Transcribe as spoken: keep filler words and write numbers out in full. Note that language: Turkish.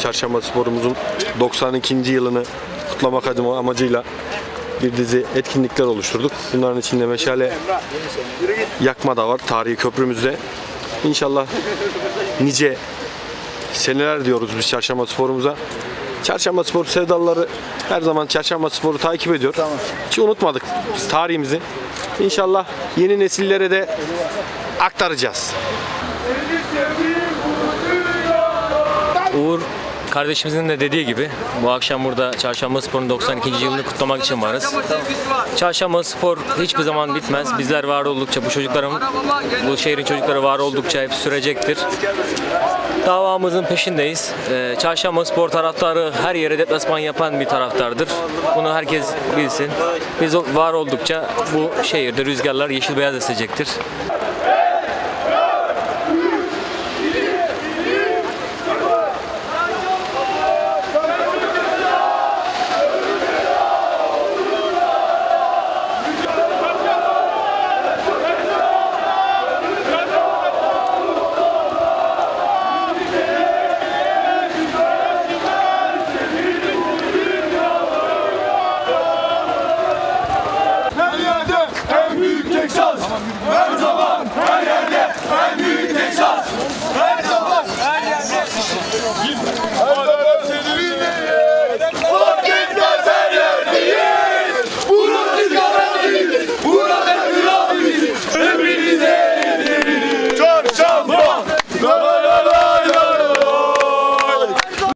Çarşamba Spor'umuzun doksan ikinci yılını kutlamak amacıyla bir dizi etkinlikler oluşturduk. Bunların içinde meşale yakma da var tarihi köprümüzde. İnşallah nice seneler diyoruz biz Çarşamba Spor'umuza. Çarşamba Spor sevdalıları her zaman Çarşamba Spor'u takip ediyor. Tamam. Hiç unutmadık biz tarihimizi. İnşallah yeni nesillere de aktaracağız. Uğur kardeşimizin de dediği gibi bu akşam burada Çarşamba Spor'un doksan ikinci yılını kutlamak için varız. Çarşamba Spor hiçbir zaman bitmez. Bizler var oldukça, bu çocukların, bu şehrin çocukları var oldukça hep sürecektir. Davamızın peşindeyiz. Ee, Çarşamba Spor taraftarı her yere deplasman yapan bir taraftardır. Bunu herkes bilsin. Biz var oldukça bu şehirde rüzgarlar yeşil beyaz esecektir.